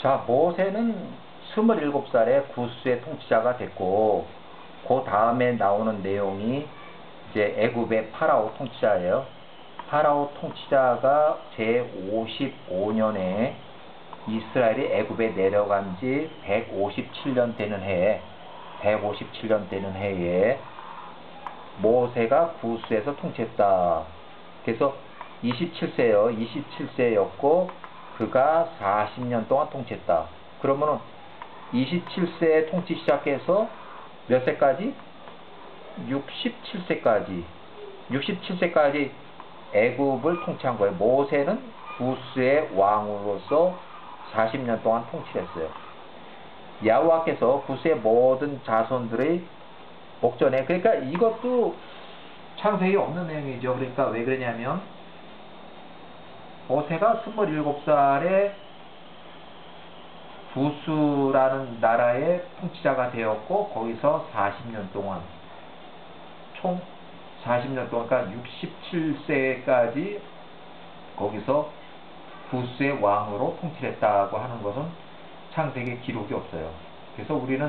자, 모세는 27살에 구스의 통치자가 됐고, 그 다음에 나오는 내용이 이제 애굽의 파라오 통치자예요. 파라오 통치자가 제55년에 이스라엘이 애굽에 내려간 지 157년 되는 해에 모세가 구스에서 통치했다. 그래서 27세요. 27세였고 그가 40년 동안 통치했다. 그러면은 27세에 통치 시작해서 몇 세까지? 67세까지 애굽을 통치한 거예요. 모세는 구스의 왕으로서 40년 동안 통치를 했어요. 야호와께서 구스의 모든 자손들의 목전에, 그러니까 이것도 창세기 없는 내용이죠. 그러니까 왜 그러냐면 모세가 27살에 구스라는 나라의 통치자가 되었고 거기서 40년 동안 총 40년 동안 그러니까 67세까지 거기서 구스의 왕으로 통치를 했다고 하는 것은 창세기에 기록이 없어요. 그래서 우리는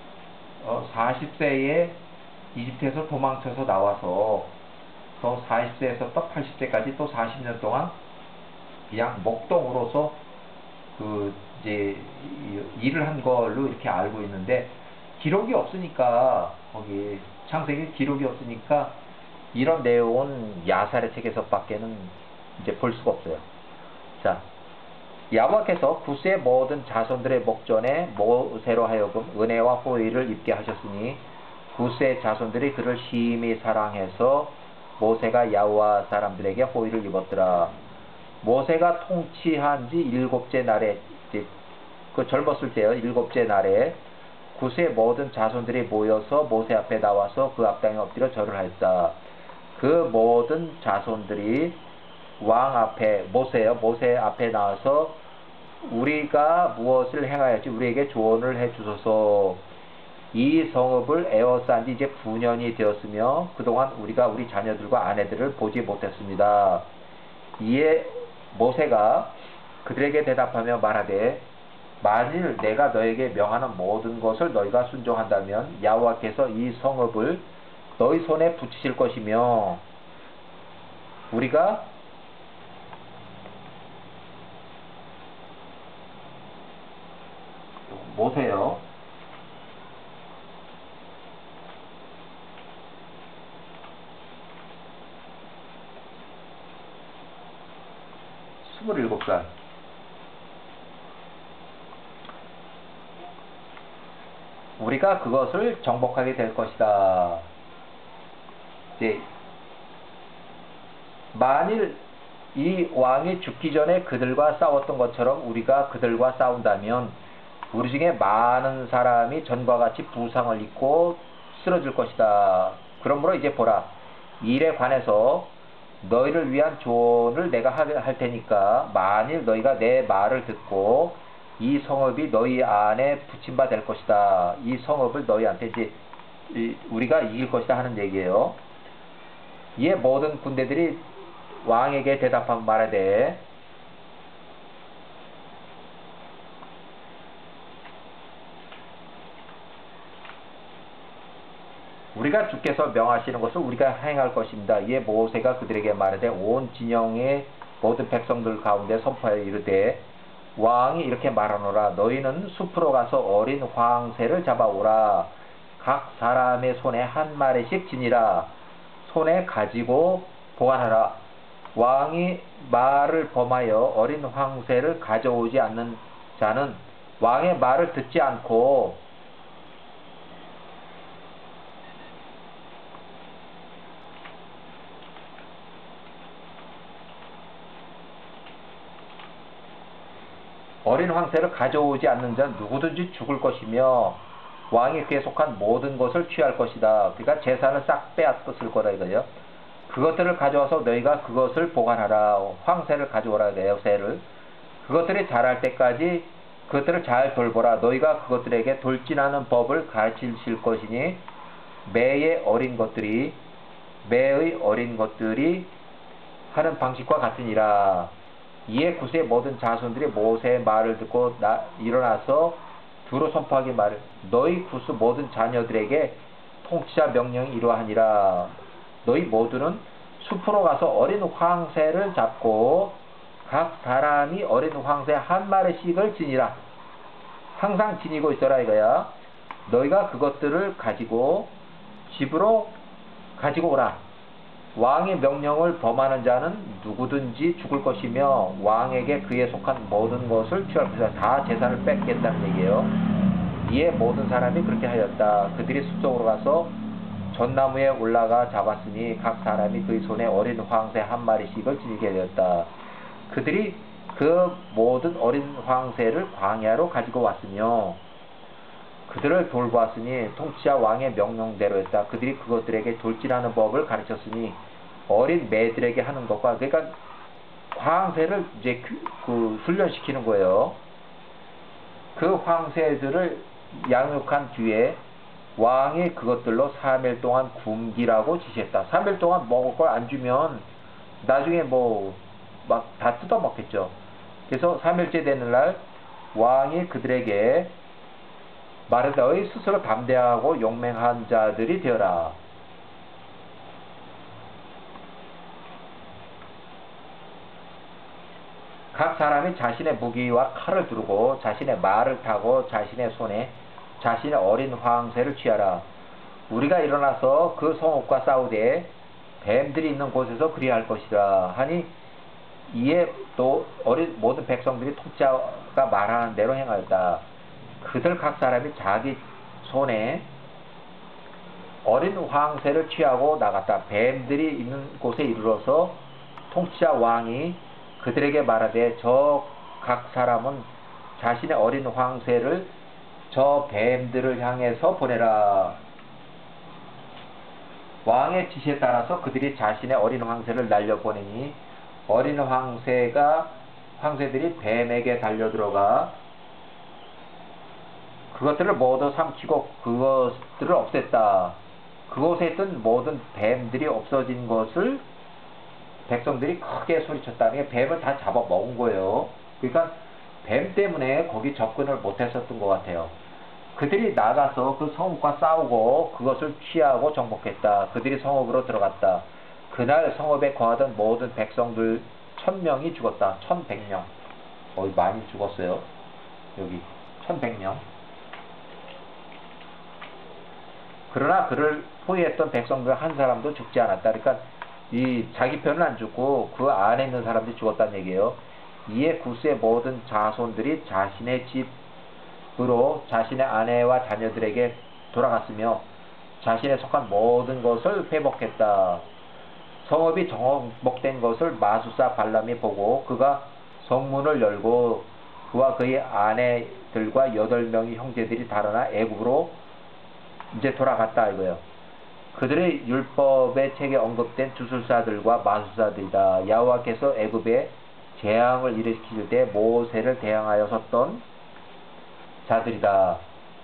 40세에 이집트에서 도망쳐서 나와서 또 40세에서 또 80세까지 또 40년 동안 그냥 목동으로서 이제 일을 한 걸로 이렇게 알고 있는데 기록이 없으니까 거기 창세기 기록이 없으니까 이런 내용은 야살의 책에서밖에는 이제 볼 수가 없어요. 자, 야호와께서 구스의 모든 자손들의 목전에 모세로 하여금 은혜와 호의를 입게 하셨으니 구스의 자손들이 그를 심히 사랑해서 모세가 야호와 사람들에게 호의를 입었더라. 모세가 통치한 지 7째 날에 그 젊었을 때요. 7째 날에 구스의 모든 자손들이 모여서 모세 앞에 나와서 그 앞당에 엎드려 절을 하였다. 그 모든 자손들이 왕 앞에 모세 앞에 나와서 우리가 무엇을 행하였지 우리에게 조언을 해주소서. 이 성읍을 에워싼 지 이제 9년이 되었으며 그동안 우리가 우리 자녀들과 아내들을 보지 못했습니다. 이에 모세가 그들에게 대답하며 말하되 만일 내가 너에게 명하는 모든 것을 너희가 순종한다면 야호와께서 이 성읍을 너희 손에 붙이실 것이며 우리가 모세요. 스물일곱 살 우리가 그것을 정복하게 될 것이다. 이제 만일 이 왕이 죽기 전에 그들과 싸웠던 것처럼 우리가 그들과 싸운다면 우리 중에 많은 사람이 전과 같이 부상을 입고 쓰러질 것이다. 그러므로 이제 보라, 일에 관해서 너희를 위한 조언을 내가 할 테니까 만일 너희가 내 말을 듣고 이 성읍이 너희 안에 붙임 바 될 것이다. 이 성읍을 너희한테 이제 우리가 이길 것이다 하는 얘기예요. 이에 모든 군대들이 왕에게 대답하고 말하되 우리가 주께서 명하시는 것을 우리가 행할 것입니다. 이에 모세가 그들에게 말하되 온 진영의 모든 백성들 가운데 선포하여 이르되 왕이 이렇게 말하노라. 너희는 숲으로 가서 어린 황새를 잡아오라. 각 사람의 손에 한 마리씩 지니라. 손에 가지고 보관하라. 왕이 말을 범하여 어린 황새를 가져오지 않는 자는 왕의 말을 듣지 않고 어린 황새를 가져오지 않는 자는 누구든지 죽을 것이며 왕이 그에 속한 모든 것을 취할 것이다. 그러니까 재산을 싹 빼앗겼을 거다 이거죠. 그것들을 가져와서 너희가 그것을 보관하라. 황새를 가져오라 그래요. 새를. 그것들이 자랄 때까지 그것들을 잘 돌보라. 너희가 그것들에게 돌진하는 법을 가르치실 것이니 매의 어린 것들이 하는 방식과 같으니라. 이에 구스의 모든 자손들이 모세의 말을 듣고 일어나서 두루 선포하기 말을 너희 구스 모든 자녀들에게 통치자 명령이 이러하니라. 너희 모두는 숲으로 가서 어린 황새를 잡고 각 사람이 어린 황새 한 마리씩을 지니라. 항상 지니고 있어라 이거야. 너희가 그것들을 가지고 집으로 가지고 오라. 왕의 명령을 범하는 자는 누구든지 죽을 것이며 왕에게 그에 속한 모든 것을 취할 것이다. 다 재산을 뺏겠다는 얘기예요. 이에 모든 사람이 그렇게 하였다. 그들이 숲속으로 가서 전나무에 올라가 잡았으니 각 사람이 그의 손에 어린 황새 한 마리씩을 지니게 되었다. 그들이 그 모든 어린 황새를 광야로 가지고 왔으며 그들을 돌보았으니 통치자 왕의 명령대로 했다. 그들이 그것들에게 돌진하는 법을 가르쳤으니 어린 매들에게 하는 것과 그러니까 황새를 이제 훈련시키는 거예요. 그 황새들을 양육한 뒤에 왕이 그것들로 3일 동안 굶기라고 지시했다. 3일 동안 먹을 걸 안 주면 나중에 뭐 막 다 뜯어 먹겠죠. 그래서 3일째 되는 날 왕이 그들에게 말하되 너희 스스로 담대하고 용맹한 자들이 되어라. 각 사람이 자신의 무기와 칼을 두르고 자신의 말을 타고 자신의 손에 자신의 어린 황새를 취하라. 우리가 일어나서 그 성읍과 싸우되 뱀들이 있는 곳에서 그리할 것이라 하니 이에 또 어린 모든 백성들이 통치자가 말하는 대로 행하였다. 그들 각 사람이 자기 손에 어린 황새를 취하고 나갔다. 뱀들이 있는 곳에 이르러서 통치자 왕이 그들에게 말하되 저 각 사람은 자신의 어린 황새를 저 뱀들을 향해서 보내라. 왕의 지시에 따라서 그들이 자신의 어린 황새를 날려보내니 어린 황새들이 뱀에게 달려들어가 그것들을 모두 삼키고 그것들을 없앴다. 그곳에 있던 모든 뱀들이 없어진 것을 백성들이 크게 소리쳤다는 게 뱀을 다 잡아먹은 거예요. 그러니까 뱀 때문에 거기 접근을 못했었던 것 같아요. 그들이 나가서 그 성읍과 싸우고 그것을 취하고 정복했다. 그들이 성읍으로 들어갔다. 그날 성읍에 거하던 모든 백성들 1000명이 죽었다. 1100명. 많이 죽었어요. 여기 1100명. 그러나 그를 포위했던 백성들 한 사람도 죽지 않았다. 그러니까 이 자기 편은 안 죽고 그 안에 있는 사람들이 죽었다는 얘기예요. 이에 구스의 모든 자손들이 자신의 집으로 자신의 아내와 자녀들에게 돌아갔으며 자신의 속한 모든 것을 회복했다. 성읍이 정복된 것을 마수사 발람이 보고 그가 성문을 열고 그와 그의 아내들과 8명의 형제들이 달아나 애굽으로 이제 돌아갔다 이거예요. 그들의 율법의 책에 언급된 주술사들과 마술사들이다. 여호와께서 애굽에 재앙을 일으키실 때 모세를 대항하여 섰던 자들이다.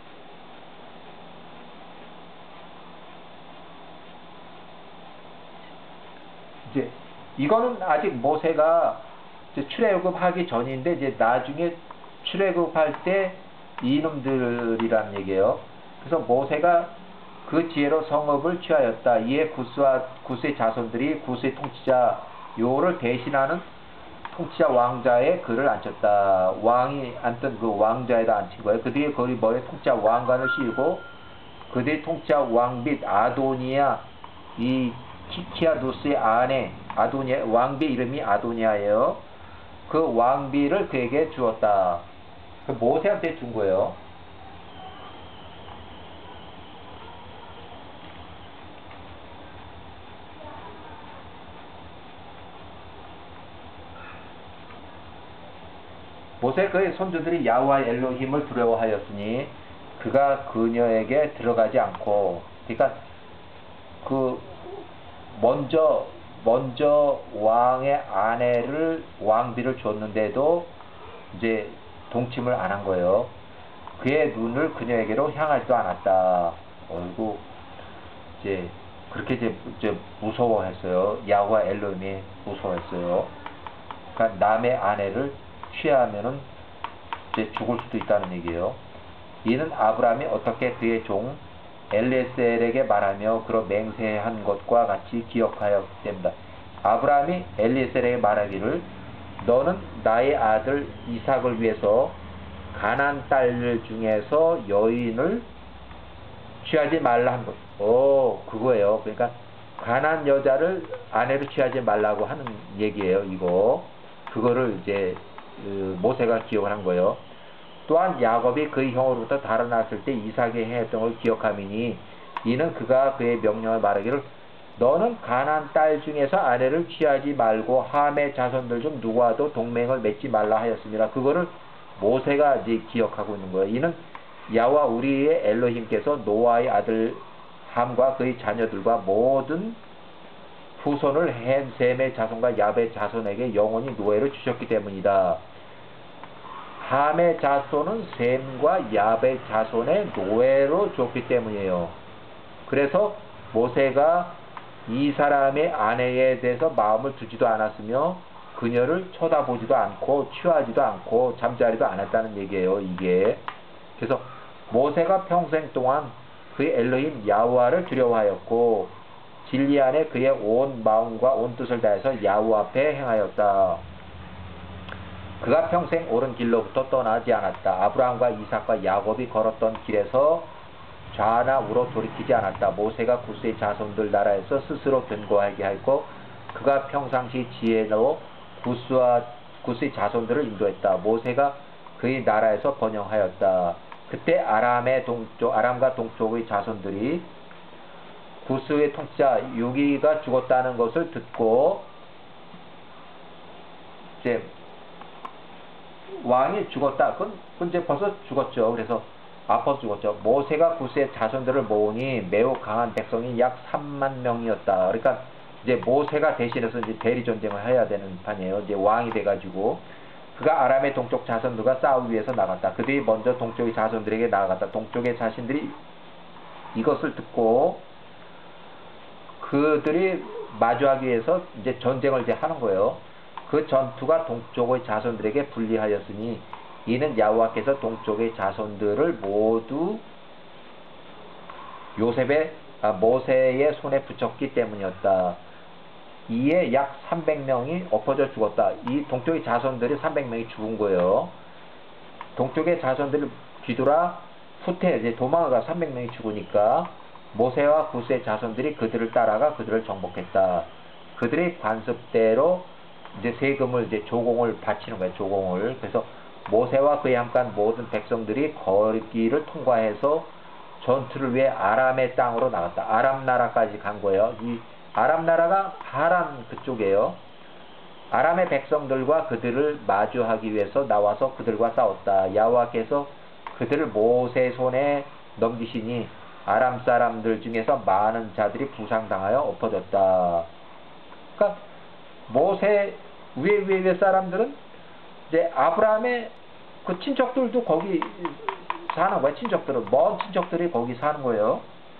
이제 이거는 아직 모세가 이제 출애굽하기 전인데 이제 나중에 출애굽할 때 이놈들이란 얘기예요. 그래서 모세가 그 지혜로 성읍을 취하였다. 이에 구스의 자손들이 구스의 통치자 요를 대신하는 통치자 왕자의 글을 앉혔다. 왕이 앉던 그 왕자에다 앉힌 거예요. 그들이 거기 머리에 통치자 왕관을 씌우고 그들이 통치자 왕 및 아도니아 이 키키아두스의 아내 아도니아 왕비 이름이 아도니아예요. 그 왕비를 그에게 주었다. 그 모세한테 준 거예요. 모세 그의 손주들이 야훼 엘로힘을 두려워하였으니 그가 그녀에게 들어가지 않고 그러니까 그 먼저 왕의 아내를 왕비를 줬는데도 이제 동침을 안 한 거예요. 그의 눈을 그녀에게로 향하지도 않았다. 어이구 이제 그렇게 이제 무서워했어요. 야훼 엘로힘이 무서워했어요. 그러니까 남의 아내를 취하면은 이제 죽을 수도 있다는 얘기예요. 이는 아브라함이 어떻게 그의 종 엘리에셀에게 말하며 그로 맹세한 것과 같이 기억하였기 때문이다. 아브라함이 엘리에셀에게 말하기를 너는 나의 아들 이삭을 위해서 가나안 딸 중에서 여인을 취하지 말라 한 것. 그거예요. 그러니까 가나안 여자를 아내로 취하지 말라고 하는 얘기예요. 이거. 그거를 이제 모세가 기억을 한 거예요. 또한 야곱이 그의 형으로부터 달아났을 때 이삭이 행했던 걸 기억함이니 이는 그가 그의 명령을 말하기를 너는 가나안 딸 중에서 아내를 취하지 말고 함의 자손들 중 누구와도 동맹을 맺지 말라 하였습니다. 그거를 모세가 이제 기억하고 있는 거예요. 이는 야와 우리의 엘로힘께서 노아의 아들 함과 그의 자녀들과 모든 후손을 햄, 셈의 자손과 야벳 자손에게 영원히 노예를 주셨기 때문이다. 함의 자손은 셈과 야벳 자손의 노예로 줬기 때문이에요. 그래서 모세가 이 사람의 아내에 대해서 마음을 두지도 않았으며 그녀를 쳐다보지도 않고 취하지도 않고 잠자리도 않았다는 얘기예요. 이게 그래서 모세가 평생 동안 그의 엘로힘 야훼와를 두려워하였고 진리 안에 그의 온 마음과 온 뜻을 다해서 야훼 앞에 행하였다. 그가 평생 옳은 길로부터 떠나지 않았다. 아브라함과 이삭과 야곱이 걸었던 길에서 좌나 우로 돌이키지 않았다. 모세가 구스의 자손들 나라에서 스스로 견고하게 하였고 그가 평상시 지혜로 구스의 자손들을 인도했다. 모세가 그의 나라에서 번영하였다. 그때 아람과 동쪽의 자손들이 구스의 통치자 유기가 죽었다는 것을 듣고 이제 왕이 죽었다. 그건 이제 벌써 죽었죠. 그래서 아파서 죽었죠. 모세가 구스의 자손들을 모으니 매우 강한 백성이 약 3만 명이었다. 그러니까 이제 모세가 대신해서 이제 대리 전쟁을 해야 되는 판이에요. 이제 왕이 돼가지고 그가 아람의 동쪽 자손들과 싸우기 위해서 나갔다. 그들이 먼저 동쪽의 자손들에게 나아갔다. 동쪽의 자신들이 이것을 듣고 그들이 마주하기 위해서 이제 전쟁을 이제 하는 거예요. 그 전투가 동쪽의 자손들에게 불리하였으니 이는 야훼와께서 동쪽의 자손들을 모두 모세의 손에 붙였기 때문이었다. 이에 약 300명이 엎어져 죽었다. 이 동쪽의 자손들이 300명이 죽은 거예요. 동쪽의 자손들을 뒤돌아 후퇴 이제 도망가 300명이 죽으니까 모세와 구스의 자손들이 그들을 따라가 그들을 정복했다. 그들의 관습대로 이제 세금을 이제 조공을 바치는 거예요. 조공을. 그래서 모세와 그에 함께한 모든 백성들이 거리를 통과해서 전투를 위해 아람의 땅으로 나갔다. 아람 나라까지 간 거예요. 이 아람 나라가 하란 그쪽이에요. 아람의 백성들과 그들을 마주하기 위해서 나와서 그들과 싸웠다. 야훼와께서 그들을 모세 손에 넘기시니 아람 사람들 중에서 많은 자들이 부상당하여 엎어졌다. 그러니까 모세 위에 사람들은 이제 아브라함의 그 친척들도 거기 사는 거야. 친척들은 먼 친척들이 거기 사는 거예요.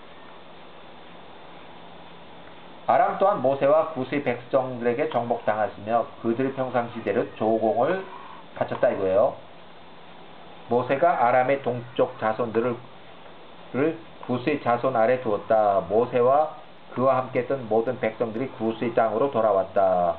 아람 또한 모세와 구스의 백성들에게 정복당했으며 그들 평상시대로 조공을 바쳤다 이거예요. 모세가 아람의 동쪽 자손들을 구스의 자손 아래 두었다. 모세와 그와 함께 했던 모든 백성들이 구스의 땅으로 돌아왔다.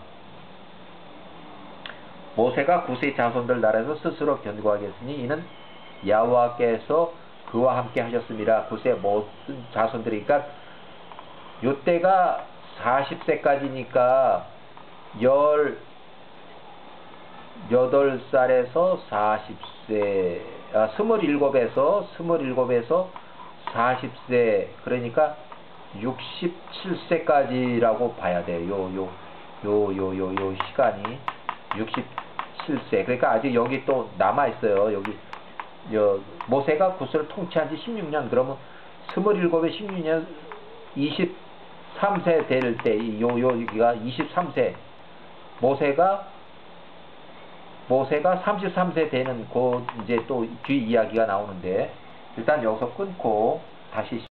모세가 구스의 자손들 나라에서 스스로 견고하게 했으니 이는 야훼와께서 그와 함께 하셨습니다. 구스의 모든 자손들이 그러니까 요때가 40세까지니까 18살에서 40세 27에서 40세 그러니까 67세까지라고 봐야 돼요. 요 시간이 67세 그러니까 아직 여기 또 남아있어요. 여기 모세가 구스를 통치한 지 16년 그러면 27에 16년 23세 될 때 여기가 23세 모세가 33세 되는 그 이제 또 뒤 이야기가 나오는데 일단 여기서 끊고 다시